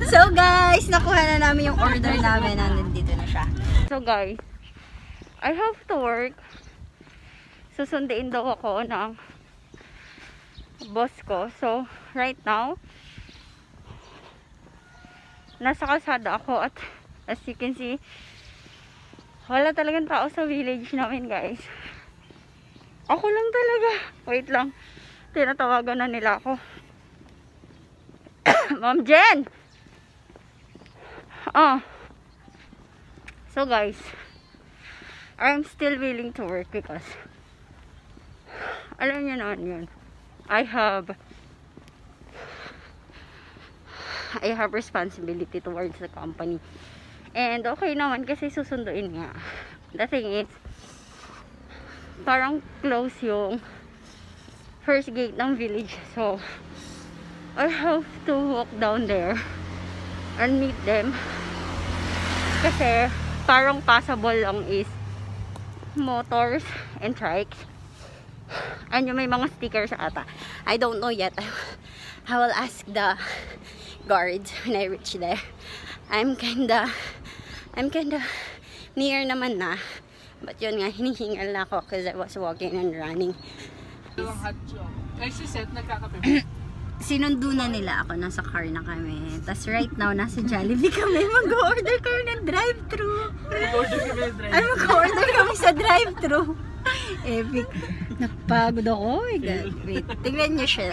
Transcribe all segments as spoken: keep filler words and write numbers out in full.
So guys, nakuha na namin yung order namin. Nandito na siya. So guys, I have to work. Susundiin daw ako ng boss ko. So, right now, nasa kalsada ako at as you can see, wala talagang tao sa village namin guys. Ako lang talaga. Wait lang. Tinatawagan na nila ako. Ma'am Jen! Oh. So guys, I'm still willing to work because alam niyo naman yun. I have I have responsibility towards the company. And okay naman kasi susunduin nga. The thing is, parang close yung first gate ng village. So, I have to walk down there and meet them. Kasi parang possible lang is motors and trikes. And yung may mga stickers ata. I don't know yet. I will ask the guards when I reach there. I'm kinda I'm kinda near naman na. But yun nga, hinihingal na ako because I was walking and running. Ay, si Seth, nagkakape. Sinundo na nila ako. Nasa car na kami. Tapos right now, nasa Jollibee kami. Mag-order kami ng drive-thru. Mag-order kami ng drive-thru. Ay, mag-order kami sa drive-thru. Epic. Napagod ako. Wait, tingnan nyo siya.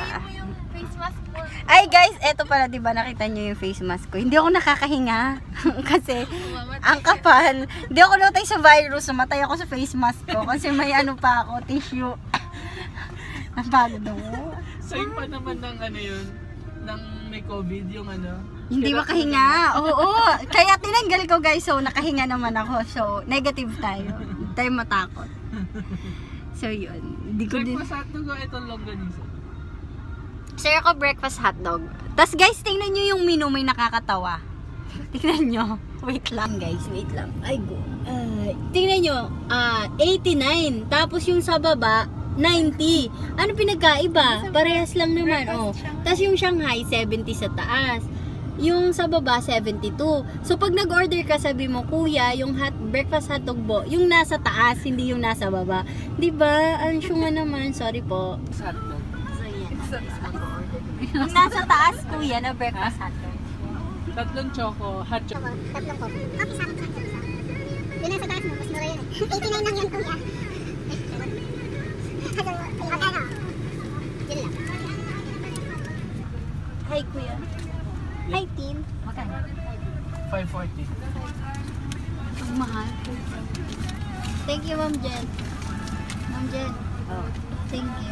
Ay guys, eto pala, diba nakita nyo yung face mask ko. Hindi ako nakakahinga. Kasi ang kapal. Hindi ako natay sa virus. Sumatay ako sa face mask ko. Kasi may ano pa ako, tissue. Napagod ako. Sa'yo pa naman ng ano yun, ng may COVID yung ano. Hindi makahinga. Oo, oo. Kaya tinanggal ko guys. So nakahinga naman ako. So negative tayo. Hindi tayo matakot. So yun. Hindi ko din. Breakfast hotdog o itong longganisa? Sir ako breakfast hotdog. Tapos guys, tingnan nyo yung menu, may nakakatawa. Tingnan nyo. Wait lang guys, wait lang. Ay go. Uh, tingnan nyo, uh, eighty-nine. Tapos yung sa baba, ninety. Ano pinagkaiba? Parehas lang naman. Oh. Tapos yung Shanghai, seventy sa taas. Yung sa baba, seventy-two. So pag nag-order ka, sabi mo, kuya, yung hot, breakfast hotdog bo, yung nasa taas, hindi yung nasa baba. Diba? Ang syunga naman. Sorry po. Hotdog. So yan. Yung nasa taas, kuya, na breakfast hotdog. Tatlong choco, hot choco. Tatlong coffee. Coffee sa akin, sa akin. Yung nasa taas mo, mas mura yun. eighty-nine lang yan, kuya. Magkano? Yun lang. Hi, kuya. Hi, team. Magkano? five forty. Ang mahal. Thank you, Ma'am Jen. Ma'am Jen. Oh. Thank you.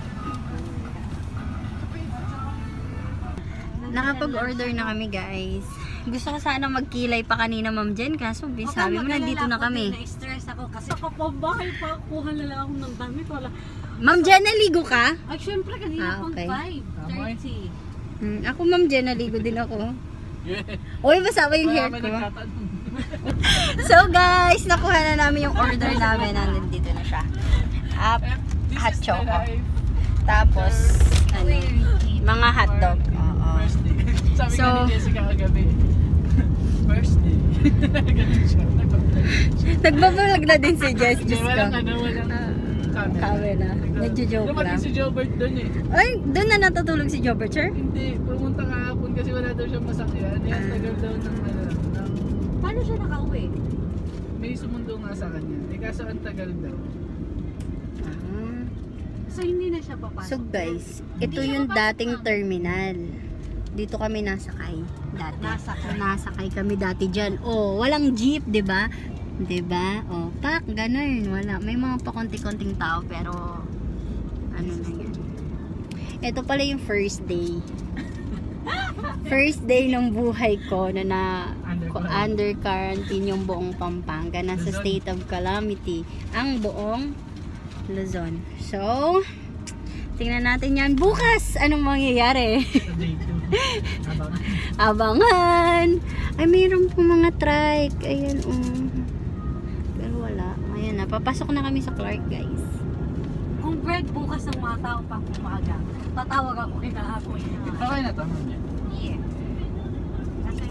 Nakapag-order na kami, guys. Gusto ko sana magkilay pa kanina, Ma'am Jen. Kaso, sabi mo, nandito na kami. Na-stress ako kasi kapabahay pa. Kuha na lang ako ng damit. Wala. Ma'am Jen, naligo ka? Ay, syempre, kanina Ah, pang okay. five thirty. Hmm, ako, Ma'am Jen, naligo din ako. Uy, masama yung hair ko. So, guys, nakuha na namin yung order namin. Nandito na siya. Up, hot choco. Tapos, ano, mga hotdog. Oo. First day. Sabi So, nga ni Jessica kagabi. First day. Ganun siya. Nagbabalag na din si Jess. Diyos ko. Walang ano, walang camera. Camera. Nagjo-joke lang. Dumating si Jobert doon eh. Ay, doon na natutulog si Jobert, sir? Hindi, pumunta kahapon kasi wala daw siyang masakyan. Yan, tagal daw ng ano, ng... Paano siya nakauwi? May sumundo nga sa kanya. Eh kaso ang tagal daw. Ah. So, hindi na siya papasok. So guys, ito yung dating terminal. Dito kami nasakay dati. Nasakay. Nasakay kami dati dyan. Oh, walang jeep, 'di ba? 'Di ba? Oh, pak, ganun, wala. May mga pakonti-konting tao pero ano na 'yan. Ito pala yung first day. First day ng buhay ko na na Under ko- under quarantine yung buong Pampanga. Nasa Luzon. state of calamity ang buong Luzon. So, tingnan natin yan bukas. Anong mangyayari? Sa day two. Habang... Abangan! Ay, mayroon po mga trike. Ayan, um. Pero wala. Ayan na. Papasok na kami sa Clark, guys. Kung bread bukas ng mga tao pang umaga, tatawag ako kinahapon. Okay na tama niya. Yeah. Kasi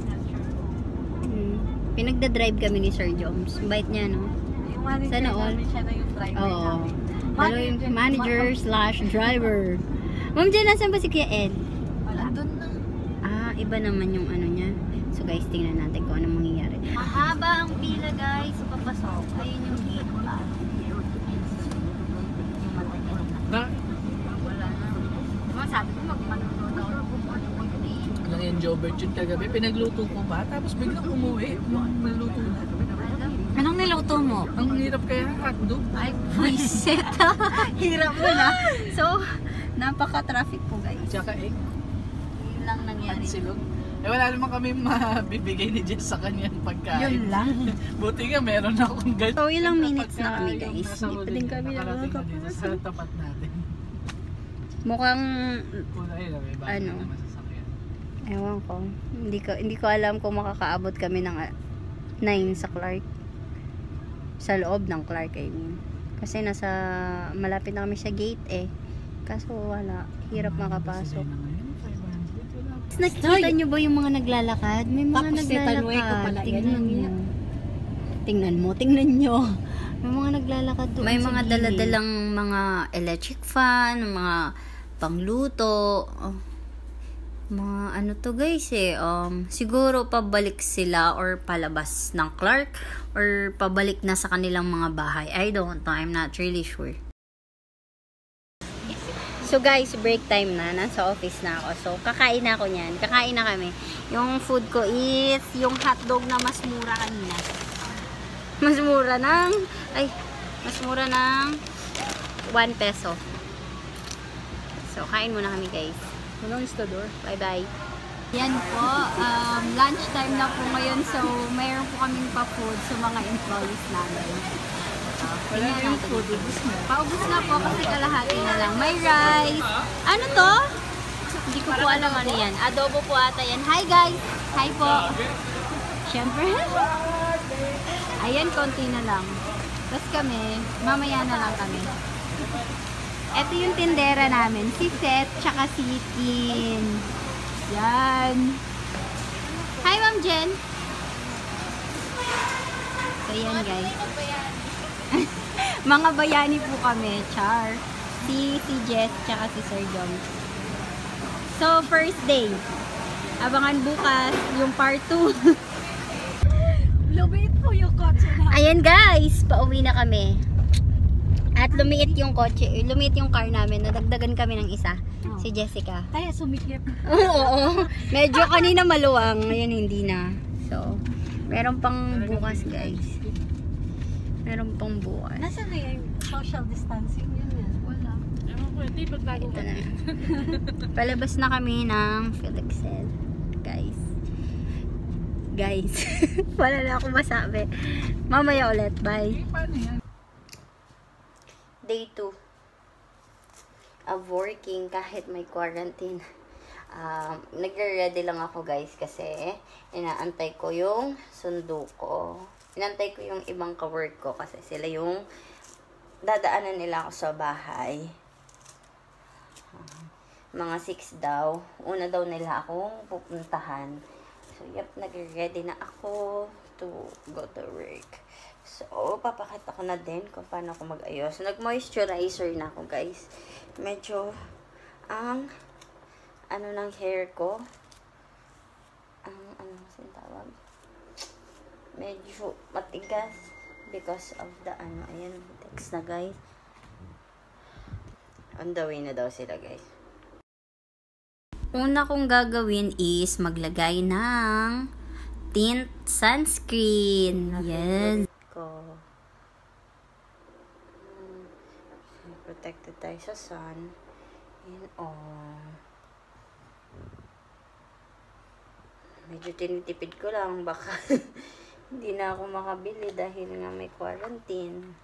Pinagda-drive kami ni Sir Joms. Bait niya, no? Yung manager Sana all. namin, siya na yung driver Oo. namin. Dalawa yung manager slash driver. Ma'am Jen, nasan ba si Kuya Ed? Wala, doon na. Ah, iba naman yung ano niya. So guys, tingnan natin kung anong mangyayari. Mahaba ang pila guys. So papasok. Ayun yung gate. Na, Wala na. Diba sabi ko mag-manunod ako. lang yan, Jobert yun kagabi. Pinagluto ko pa, tapos biglang umuwi. Naluto na. Anong niluto mo? Ang hirap kaya hotdog. Ay, buisit. Hirap mo na. So, napaka-traffic po guys. Tsaka egg. Yun lang nangyari. At silog. Eh wala naman kami mabibigay ni Jess sa kanyang pagkain. Yun lang. Buti nga meron akong ganyan. So, ilang minutes na kami Pagkain, guys. nasa Hindi pa din kami nakarating na dito nakakapasok. sa tapat natin. Mukhang, Kuna yun, may bago Ano? naman sasakyan. ewan ko. Hindi ko, hindi ko alam kung makakaabot kami ng nine sa Clark. Sa loob ng Clark, I mean. Kasi nasa, malapit na kami sa gate eh. Kaso wala. Hirap makapasok. Nakikita nyo ba yung mga naglalakad? May mga Tapos si Tanway ko naglalakad. pala, Tingnan yan mo. lang Tingnan mo, tingnan nyo. May mga naglalakad doon. May sa mga gilid. daladalang mga electric fan, mga pangluto. Oh. Mga ano to guys eh. Um, siguro pabalik sila or palabas ng Clark or pabalik na sa kanilang mga bahay. I don't know. I'm not really sure. So guys, break time na. Nasa office na ako. So, kakain na ako niyan. Kakain na kami. Yung food ko is yung hotdog na mas mura kanina. Mas mura ng, ay, mas mura ng one peso. So, kain muna kami guys. Anong istador? Bye-bye. Yan po. Um, lunch time na po ngayon. So, mayroon po kaming pa-food sa mga employees namin. Wala na yung food. Ubus na. Paubos na po kasi kalahati na lang. May rice. Ano to? Hindi ko po alam ano yan. Adobo po ata yan. Hi guys! Hi po! Siyempre. Ayan, konti na lang. Tapos kami, mamaya na lang kami. Ito yung tindera namin. Si Seth, tsaka si Tin. Yan. Hi Ma'am Jen! So yan guys. Mga bayani po kami, Char. Si, si Jess, tsaka si Sir John. So, first day. Abangan bukas yung part two. Lumiit po yung kotse na. Ayan guys, pauwi na kami. At lumiit yung kotse, lumiit yung car namin. Nadagdagan kami ng isa. Oh. Si Jessica. Kaya sumikip. Oo. Medyo kanina maluwang, ngayon hindi na. So, meron pang bukas guys. Meron pang bukas. Nasaan na yung social distancing? Yun yan. Wala. Ewan ko, hindi pagtago Ito ka. na. Palabas na kami ng Felixel. Guys. Guys. Wala na akong masabi. Mamaya ulit. Bye. Eh, paano yan? Day two of working kahit may quarantine. Um, nagre-ready lang ako guys kasi inaantay ko yung sundo ko. Inantay ko yung ibang ka-work ko kasi sila yung dadaanan nila ako sa bahay. Mga six daw. Una daw nila akong pupuntahan. So, yep, nag-ready na ako to go to work. So, papakita ko na din kung paano ako mag-ayos. Nag-moisturizer na ako, guys. Medyo, ang, ano ng hair ko, ang, ano kasi tawag? Medyo matigas because of the ano, ayan, text na guys. On the way na daw sila guys. Una kong gagawin is maglagay ng tint sunscreen. Yes. Ko. Hmm. Protected tayo sa sun. And all. Medyo tinitipid ko lang baka hindi na ako makabili dahil nga may quarantine.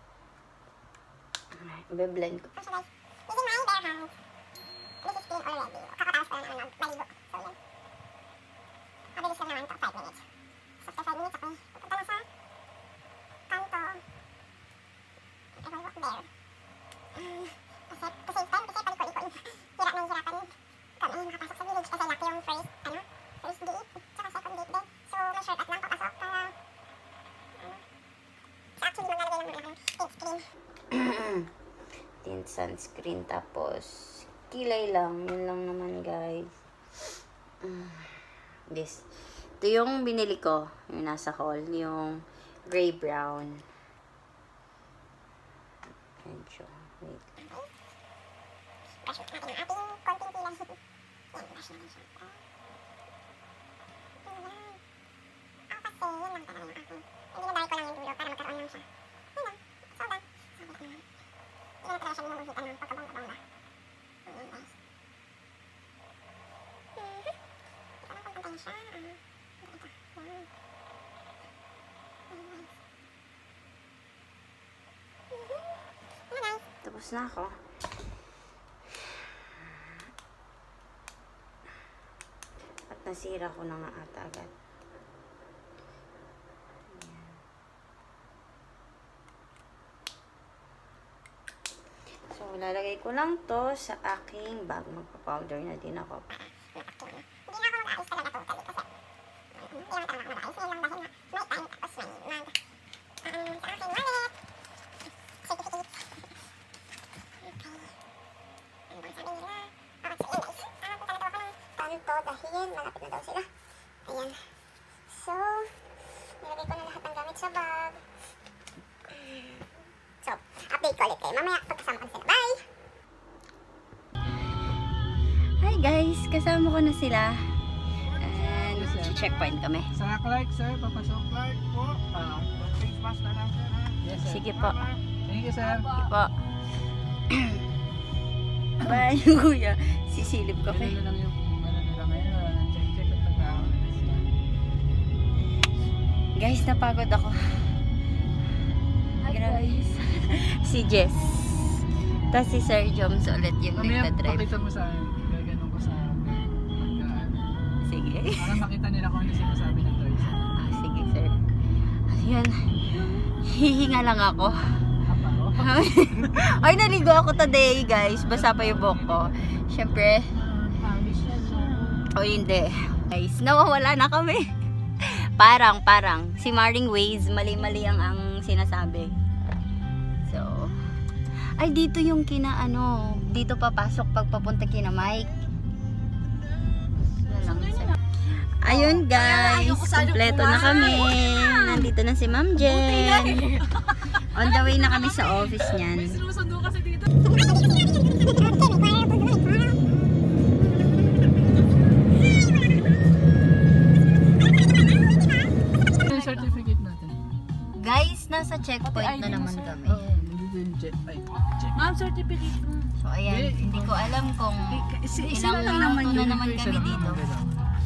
Be-blend ko. Using my bare hands. This is clean already. Kakataas ko lang naman maligo. So, yan. Mabilis lang naman ito. five minutes. So, after five minutes, ako pupunta na sa kanto. I will walk there. Um, kasi, to save time, kasi paliko-liko. Hirap na hirapan kami makapasok sa village. Kasi laki yung first, ano, first gate. Tsaka second gate din. So, may shortcut lang papasok para tint sunscreen. Tapos, kilay lang. Yun lang naman, guys. This. Ito yung binili ko. Yung nasa haul. Yung gray brown. Medyo. Wait. Brush natin ang ating konting kilay. Yan, brush natin siya. Ayan. Ako kasi, yun lang talaga yung aking. Inilagay ko lang yung dulo para magkaroon lang siya. Yun lang. So, done. So, yun. Hindi na talaga siya nilamuhitan ng pagkabongga-bongga. Ayan, guys. Mhm. Ito lang kung pantay siya. Ah, ito. Yan. Ayan, guys. Mhm. Ayan, guys. Tapos na ako. At nasira ko na nga ata agad. Ayan. So, lalagay ko lang to sa aking bag. Magpa-powder na din ako. Hindi na ako mag-ayos talaga totally kasi hindi naman talaga ako mag-ayos. Ngayon lang dahil na may time tapos may mag um, sa aking wallet. Certificate. Okay. Ano bang sabi nila? Oh, so yun guys. Ah, punta na daw ako ng kanto dahil malapit na daw sila. Ayan. So, nilagay ko na lahat ng gamit sa bag. So, update ko ulit kayo. Mamaya pagkasama ko na sila. Bye! Hi guys! Kasama ko na sila. And, checkpoint kami. Sa Clark, sir. Papasok Clark po. Ah, face mask na lang, sir. ha? Yes, sir. Sige po. Thank you, sir. Sige po. Bye, kuya. Sisilip ko Ganun kay. na lang yung ano nila ngayon. ah, Check-check at pagkaon. Guys, napagod ako. Grabe. Si Jess. Tapos si Sir Joms ulit yung Mamaya nagdadrive. pakita mo sa akin. Gaganon ko sa pagkaan. Sige. Para makita nila kung ano sinasabi ng toys. Ah, sige, sir. Ayan. Hihinga lang ako. Apa, oh. Ay, naligo ako today, guys. Basa pa yung buhok ko. Siyempre. O, hindi. Guys, nawawala na kami. Parang, parang. Si Maring Waze, mali-mali ang, ang sinasabi. So, ay, dito yung kina, ano, dito papasok pag papunta kina Mike. Wala lang, sir. Ayun, guys. Kompleto na kami. Nandito na si Ma'am Jen. On the way na kami sa office niyan. Sinusundo kasi dito. Yung certificate natin. Guys, nasa checkpoint na naman kami. Oo, nandito yung check. Ay, check. Ma'am, certificate mo. So, ayan. Hindi ko alam kung Isa ilang lang naman minuto yun. na naman Isa kami lang dito. naman kayo.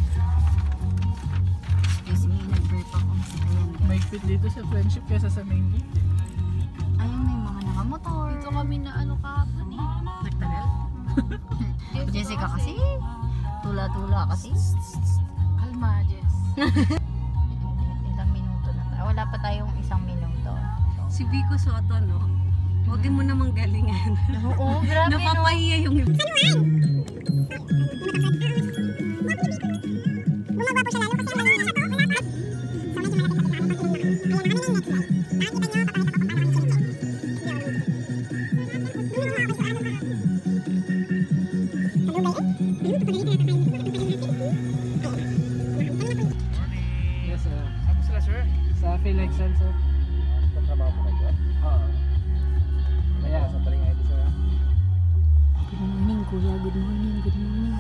Excuse me, nag-burp ako. Ayan, guys. May fit dito sa friendship kaysa sa main gate. Ayun, may mga nakamotor. Dito kami na ano kahapon eh. Nagtagal? Jessica kasi. Tula-tula kasi. Kalma, Jess. Ilang minuto na tayo. Wala pa tayong isang minuto. Si Vico Soto, no? Huwag mo namang galingan. Oo, grabe no. Napapahiya yung... Bumaba po siya lalo kasi ang nasa to, wala pa. So medyo malapit na kita. Ayan na kami ng next slide. Nakikita nyo, papakita ko kung paano kami check-check. Yes, sir. Saan sila, sir? Sa Philexel, sir. Tatrabaho mo na dyan? Oo. Kaya, sa paling I D, sir. Good morning, kuya. Good morning, good morning.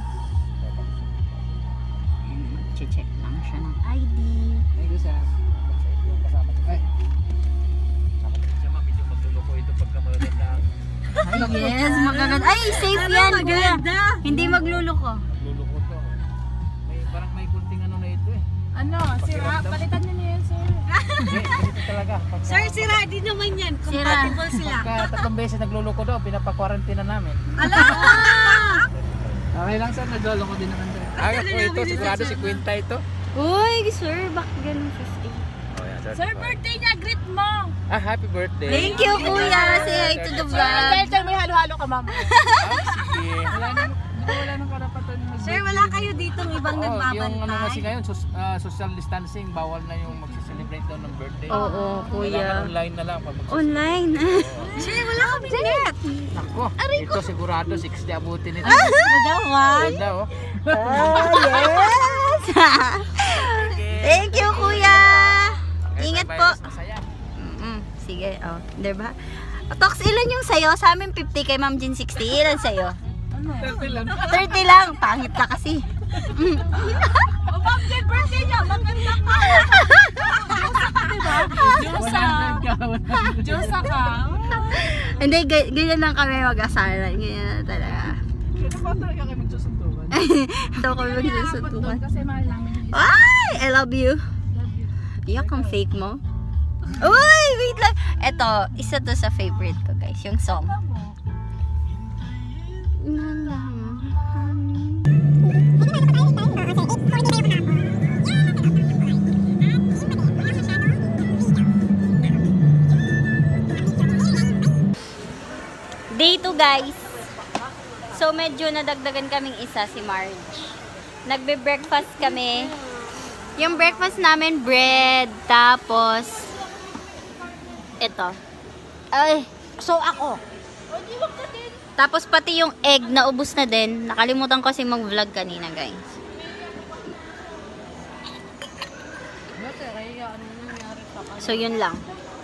Check lang siya ng I D. Thank you, sir. Yung kasama ko. Ay. Siya, ma'am, medyo magluloko ito pagka magaganda. Ay, yes, magaganda. Ay, safe yan, kuya. Hindi magluloko. Magluloko to. May, parang may kunting ano na ito eh. Ano, sira, palitan nyo niya yan, sir. Hindi, ganito talaga. Pagka, Sir, sira, di naman yan. Compatible sila. pagka tatlong beses nagluloko daw, pinapa-quarantine na namin. Ala! Okay lang, sir. Nagluloko din naman, sir. Ay, po ito. Sigurado si Quinta ito. Uy, sir, bakit ganun fifty? Oh, yeah, sir. Sir, birthday niya, greet mo. Ah, happy birthday. Thank you, kuya. Say hi to the vlog. Sir, may halo-halo ka, mama. Ah, sige. Wala nang, wala nang karapatan mo Sir, wala kayo ditong ibang Oo, nagbabantay? yung ano kasi ngayon, sos- ah, social distancing, bawal na yung mag-celebrate daw ng birthday. Oo, kuya. Kailangan online na lang pag mag- Online. Sir, wala kami net. Nako, ito sigurado sixty abutin nito. Nagawan. Ganda oh. Oh, yes! Thank you, kuya! Ingat po. Masaya. Mm-mm. Sige, oh. Diba? Tox, ilan yung sayo? Sa amin fifty, kay Ma'am Jean sixty. Ilan sayo? thirty lang. thirty lang. Pangit ka kasi. O, Ma'am Jen, birthday niya. Maganda ka. Diyosa ka, diba? Diyosa. Diyosa ka. Hindi, ga- ganyan lang kami mag-asaran. Ganyan na talaga. Ito pa talaga kami magsusundukan. Ito kami magsusuntukan. Kasi mahal namin. Ay! I love you. Iyak ang fake mo. Uy! Wait lang. Ito, isa to sa favorite ko, guys. Yung song. Day two, guys. So, medyo nadagdagan kaming isa, si Marge. Nagbe-breakfast kami. Yung breakfast namin, bread, tapos, ito. Ay, so ako. Tapos pati yung egg, naubos na din. Nakalimutan ko kasi mag-vlog kanina, guys. So, yun lang.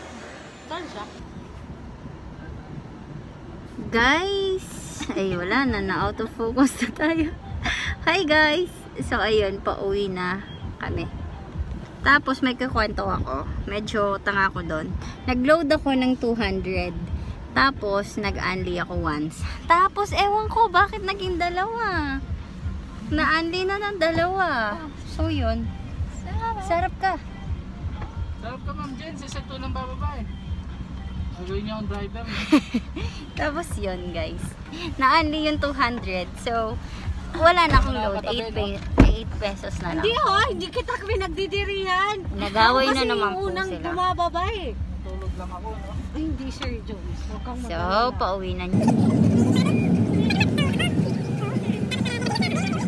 Guys, ay wala na, na-out of focus na tayo. Hi guys! So, ayun, pauwi na kami. Tapos, may kakwento ako. Medyo tanga ako doon. Nag-load ako ng two hundred. Tapos, nag-unli ako once. Tapos, ewan ko, bakit naging dalawa? Na-unli na ng dalawa. So, yun. Sarap ka. Sarap ka, Ma'am Jen. Sa to ng bababa eh. Gagawin niya akong driver. Tapos, yun, guys. Na-unli yung two hundred. So, wala na akong load. eight pesos na lang. Hindi ho, hindi kita kami nagdidirihan. Nagaway na naman po Kasi yung unang sila. bumababa eh. Tulog lang ako, no? Ay, hindi Sir Jones. Huwag kang So, mag-alala. pauwi na niya.